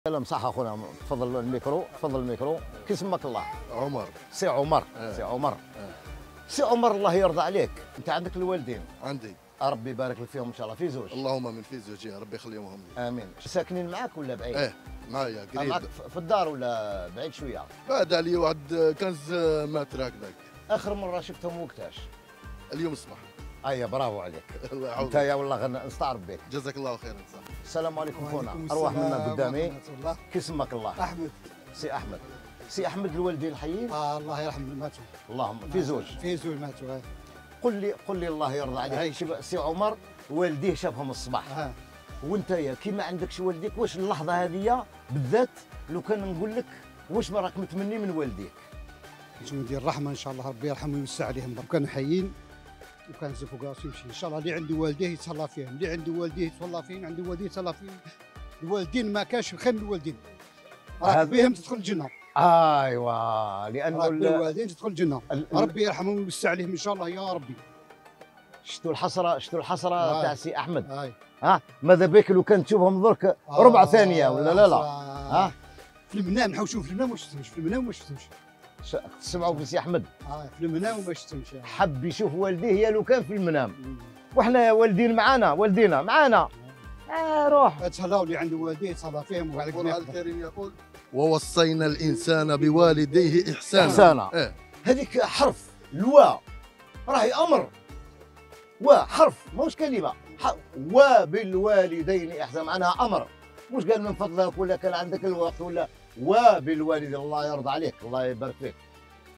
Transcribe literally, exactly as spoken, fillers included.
سلام صح اخونا، تفضل الميكرو، تفضل الميكرو. كي اسمك الله؟ عمر. سي عمر. اه. سي عمر. اه. سي عمر الله يرضى عليك، انت عندك الوالدين؟ عندي. ربي يبارك لك فيهم ان شاء الله في زوج. اللهم من في زوجين، ربي يخليهم لي. امين. ساكنين معاك ولا بعيد؟ ايه معايا قريب. معاك في الدار ولا بعيد شويه؟ بعد علي واحد كنز متر هكذاك. اخر مره شفتهم وقتاش؟ اليوم الصباح. ايا برافو عليك. الله انت يعوضك. يا والله غنستعرف بك. جزاك الله خيرا. صح. السلام عليكم خونا، وعليكم ارواح السلام منا قدامي. ورحمة الله. كي اسمك الله؟ احمد. سي احمد. سي احمد الوالدين حيين؟ آه الله يرحم ماتوا. اللهم في زوج. في زوج ماتوا. آه. قل لي قل لي الله يرضى عليك، عايش. شوف سي عمر والديه شافهم الصباح. آه. وانت يا كي ما عندكش والديك، واش اللحظه هذه بالذات لو كان نقول لك واش ما راك متمني من والديك؟ شنو ندير الرحمه ان شاء الله ربي يرحمه ويوسع عليهم، كانوا حيين وكان زفوا راسو يمشي ان شاء الله. اللي عنده والديه يتهلا فيهم، اللي عنده والديه يتهلا فيهم، عنده والديه يتهلا فيهم. الوالدين ما كانش خير من الوالدين، راك هذا- بهم تدخل الجنه. ايوا لانه راك ال- بالوالدين تدخل الجنه. ال- ال- ربي يرحمهم ويوسع عليهم ان شاء الله يا ربي. شفتوا الحسره، شفتوا الحسره آه. تاع سي احمد. هاي ها ماذا بك لو كان تشوفهم درك ربع ثانيه ولا لا لا؟ ها ها في المنام نحوسوا في المنام ما شفتهمش، في المنام ما شفتهمش. ش- تسمعوا في سي احمد اه في المنام وما شفتهمش. حب يشوف والديه يا لو كان في المنام، وحنا والدين معانا، والدينا معانا. آه روح. تهلاو اللي عنده والديه يتهلا فيهم وبعد القرآن الكريم يقول: ووصينا الانسان بوالديه احسانا. إحسانا. ايه. هذيك حرف الواو راهي امر، وحرف ماهوش كلمه. ح- وبالوالدين احسان معناها امر، مش قال من فضلك ولا كان عندك الوقت ولا. وبالوالدين الله يرضى عليك، الله يبارك فيك.